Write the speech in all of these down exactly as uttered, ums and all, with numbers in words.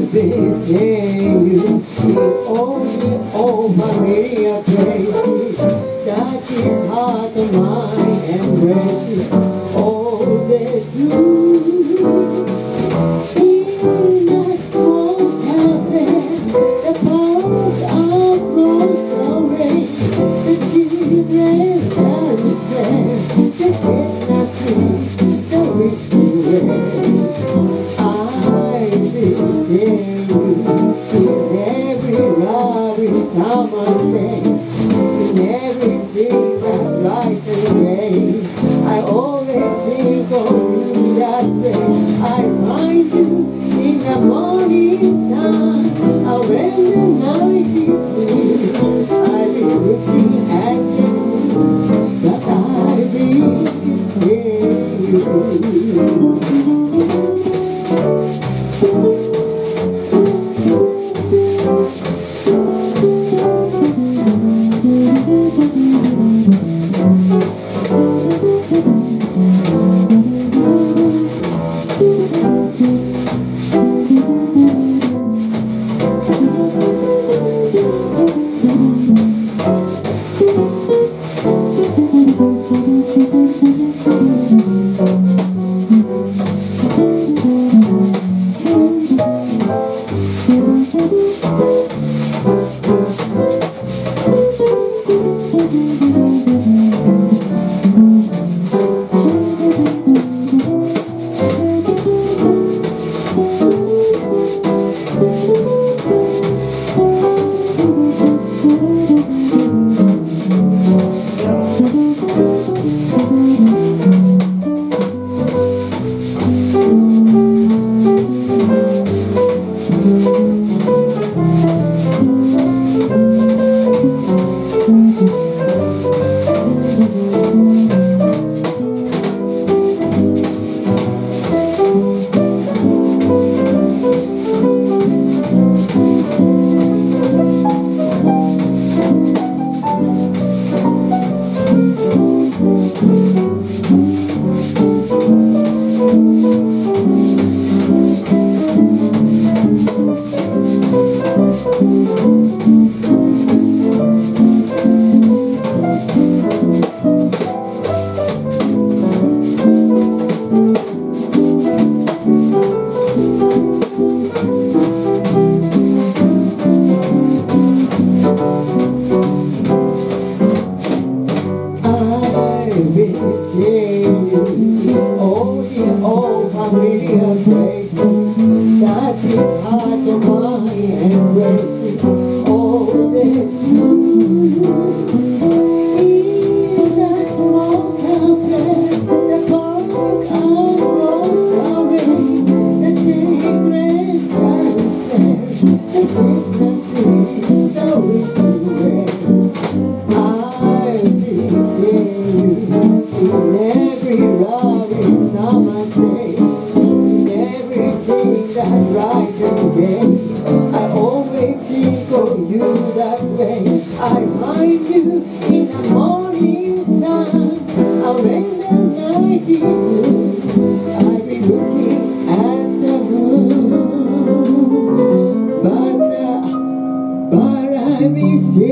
been seeing you in all the old familiar places. That is heart of mine embraces all this room. In that small cafe, the park across the way, the children carousel, the chestnut trees, the whistling rain. I've been seeing you in every lovely summer's day, in everything that bright and gay. I always think of you that way. I find you in the morning sun, and when the night is blue, I'll be looking at you, but I'll be seeing you. All the old familiar places, that is heart of mine embraces all this room. In that small cafe, the park across the way, the children carousel, the chestnut trees, the whistling rain. I've been seeing you in every lovely summer's day, in everything that bright and gay. I always think of you that way. I find you in the morning sun, and when the night is blue, I'll be looking at the moon, but uh, but I'll be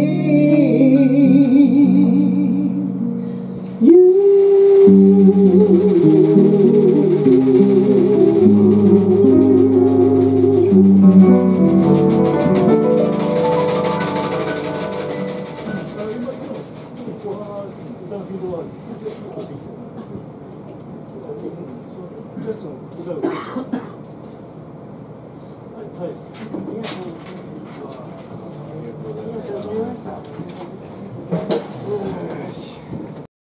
seeing you. はい。